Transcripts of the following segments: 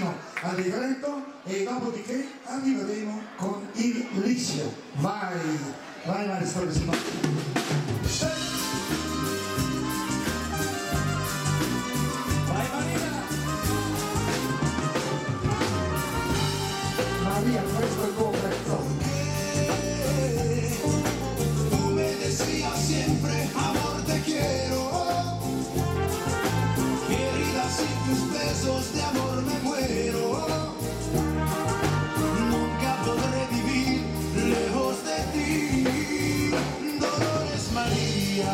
fino al rifletto e dopodiché arriveremo con il liscio. Vai maestro Simone. María, questo è il tuo pezzo. Tú me decías siempre, amor, te quiero. Querida, sin tus besos de amor me muero. Nunca podré vivir lejos de ti. Dolores María.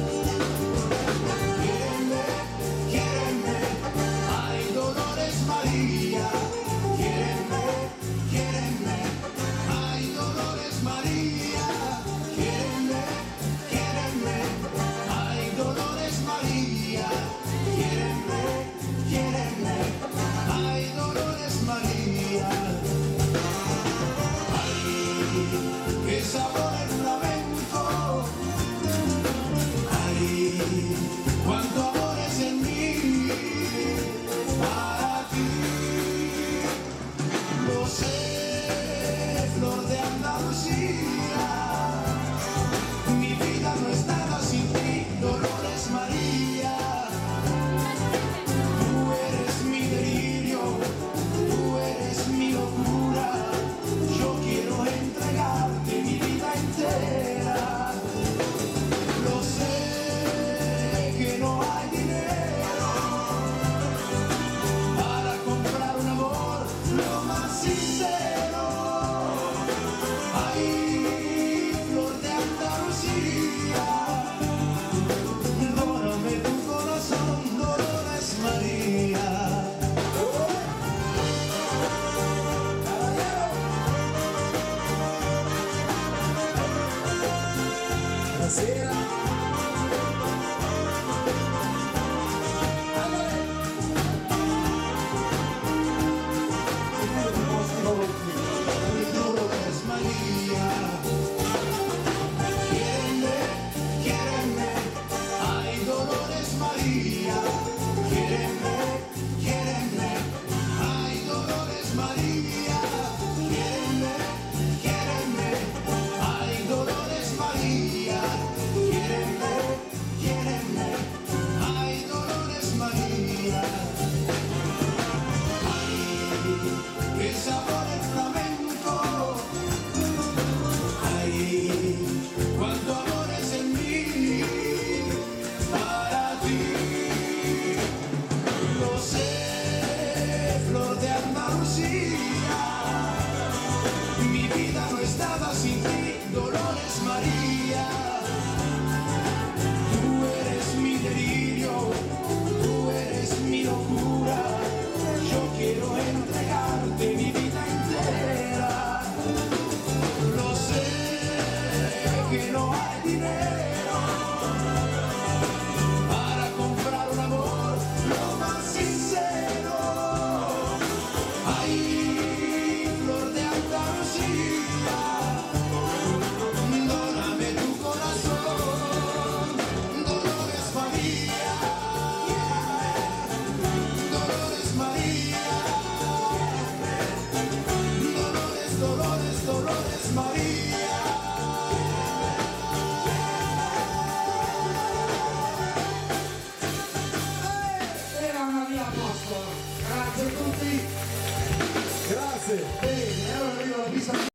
Quiéreme, quiéreme. Ay, Dolores María. Quiéreme, quiéreme. Ay, Dolores María. Quiéreme, quiéreme. Ay, Dolores María. Quiéreme, quiéreme. Ay, Dolores María. Ay, qué sabor el flamenco. Ay, cuánto amor es en mí para ti. Lo sé, flor de Andalucía. Mi vida no es nada sin ti, Dolores María. Tú eres mi delirio, tú eres mi locura. Yo quiero entregarte mi vida entera. Lo sé que no hay dinero para comprar un amor lo más sincero. Ay, flor de Andalucía, dóname tu corazón, Dolores María. Dolores María. Quiéreme, quiéreme. Ay, Dolores María. Quiéreme, quiéreme. Ay, Dolores María. Quiéreme, quiéreme. Ay, Dolores María. Quiéreme, quiéreme. Ay, Dolores María. Ay, qué sabor el flamenco. Ay, cuánto amor es en mí para ti. Lo sé, flor de Andalucía. Mi vida no es nada sin ti, Dolores María. Tú eres mi delirio, tú eres mi locura. Yo quiero entregarte mi vida entera. Lo sé que no hay dinero para comprar un amor lo más sincero. Ay, flor de Andalucía, dóname tu corazón, Dolores María. Dolores María. Dolores, Dolores, Dolores María. Era una via a posto. Grazie a tutti. Grazie. Bene, allora arriva la pista.